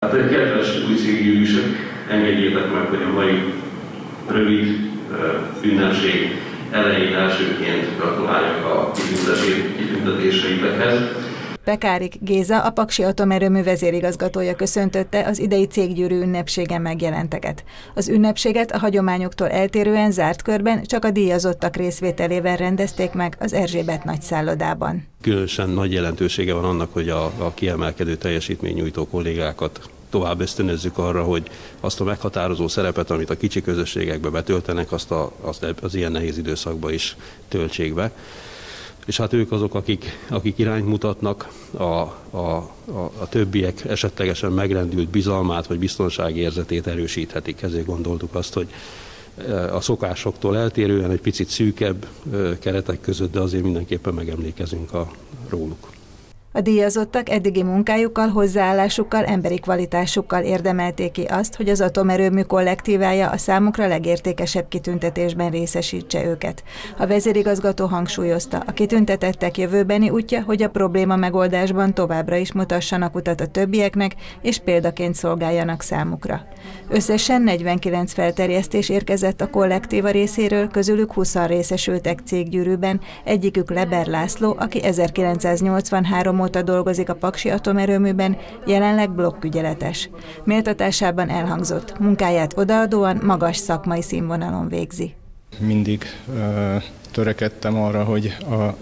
Kedves új céggyűlések, engedjétek meg, hogy a mai rövid ünnepség elején elsőként gratuláljak a kitüntetéseitekhez. Pekárik Géza, a Paksi Atomerőmű vezérigazgatója köszöntötte az idei céggyűrű ünnepségen megjelenteket. Az ünnepséget a hagyományoktól eltérően zárt körben csak a díjazottak részvételével rendezték meg az Erzsébet nagyszállodában. Különösen nagy jelentősége van annak, hogy a kiemelkedő teljesítménynyújtó kollégákat tovább ösztönözzük arra, hogy azt a meghatározó szerepet, amit a kicsi közösségekbe betöltenek, azt az ilyen nehéz időszakban is töltsék be. És hát ők azok, akik irányt mutatnak, a többiek esetlegesen megrendült bizalmát vagy biztonsági érzetét erősíthetik. Ezért gondoltuk azt, hogy a szokásoktól eltérően egy picit szűkebb keretek között, de azért mindenképpen megemlékezünk róluk. A díjazottak eddigi munkájukkal, hozzáállásukkal, emberi kvalitásukkal érdemelték ki azt, hogy az atomerőmű kollektívája a számukra legértékesebb kitüntetésben részesítse őket. A vezérigazgató hangsúlyozta, a kitüntetettek jövőbeni útja, hogy a probléma megoldásban továbbra is mutassanak utat a többieknek, és példaként szolgáljanak számukra. Összesen 49 felterjesztés érkezett a kollektíva részéről, közülük 20-an részesültek céggyűrűben, egyikük Leber László, aki 1983 óta dolgozik a Paksi Atomerőműben, jelenleg blokkügyeletes. Méltatásában elhangzott, munkáját odaadóan magas szakmai színvonalon végzi. Mindig törekedtem arra, hogy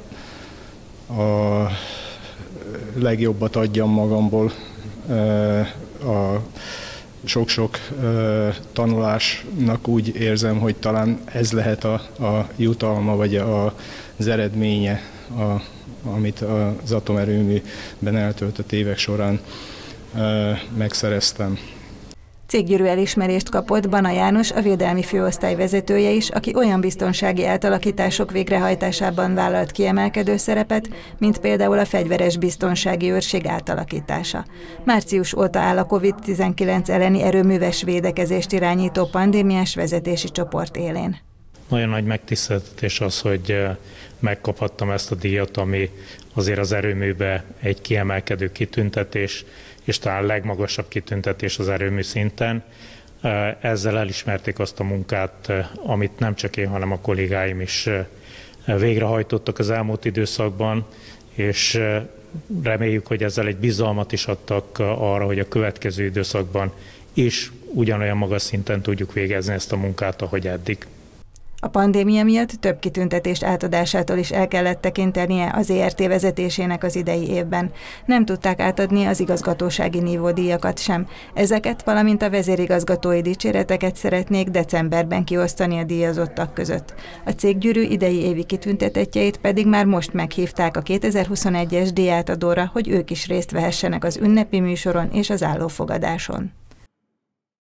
a legjobbat adjam magamból, a sok-sok tanulásnak úgy érzem, hogy talán ez lehet a jutalma, vagy az eredménye, amit az atomerőműben eltöltött évek során megszereztem. Céggyűrű elismerést kapott Bana János, a védelmi főosztály vezetője is, aki olyan biztonsági átalakítások végrehajtásában vállalt kiemelkedő szerepet, mint például a fegyveres biztonsági őrség átalakítása. Március óta áll a COVID-19 elleni erőműves védekezést irányító pandémiás vezetési csoport élén. Nagyon nagy megtiszteltetés az, hogy megkaphattam ezt a díjat, ami azért az erőműbe egy kiemelkedő kitüntetés, és talán a legmagasabb kitüntetés az erőmű szinten. Ezzel elismerték azt a munkát, amit nem csak én, hanem a kollégáim is végrehajtottak az elmúlt időszakban, és reméljük, hogy ezzel egy bizalmat is adtak arra, hogy a következő időszakban is ugyanolyan magas szinten tudjuk végezni ezt a munkát, ahogy eddig. A pandémia miatt több kitüntetést átadásától is el kellett tekintenie az ERT vezetésének az idei évben. Nem tudták átadni az igazgatósági nívódíjakat sem. Ezeket, valamint a vezérigazgatói dicséreteket szeretnék decemberben kiosztani a díjazottak között. A céggyűrű idei évi kitüntetettjeit pedig már most meghívták a 2021-es díjátadóra, hogy ők is részt vehessenek az ünnepi műsoron és az állófogadáson.